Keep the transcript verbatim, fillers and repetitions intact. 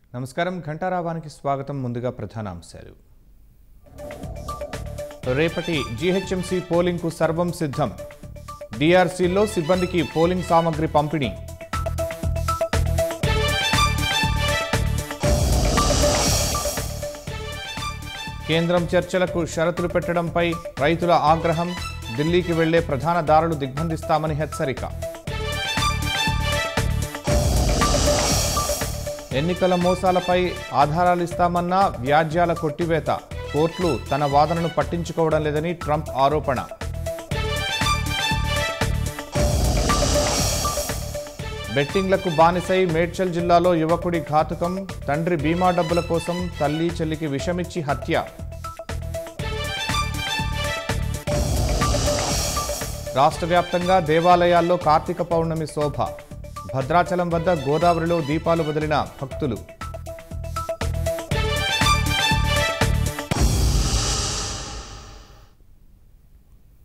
నమస్కారం ఘంటారావానికి స్వాగతం. ముందుగా ప్రధానాంశాలు. రేపటి జీహెచ్ఎంసీ పోలింగ్ కు సర్వం సిద్ధం. డిఆర్సీలో సిబ్బందికి పోలింగ్ సామగ్రి పంపిణీ. కేంద్రం చర్చలకు షరతులు పెట్టడంపై రైతుల ఆగ్రహం. ఢిల్లీకి వెళ్లే ప్రధాన దారులు దిగ్బంధిస్తామని హెచ్చరిక. ఎన్నికల మోసాలపై ఆధారాలు ఇస్తామన్న వ్యాజ్యాల కొట్టివేత. కోర్టులు తన వాదనను పట్టించుకోవడం లేదని ట్రంప్ ఆరోపణ. బెట్టింగ్లకు బానిసై మేడ్చల్ జిల్లాలో యువకుడి ఘాతుకం. తండ్రి బీమా డబ్బుల కోసం తల్లి చెల్లికి విషమిచ్చి హత్య. రాష్ట్ర వ్యాప్తంగా దేవాలయాల్లో కార్తీక పౌర్ణమి శోభ. భద్రాచలం వద్ద గోదావరిలో దీపాలు వదిలిన భక్తులు.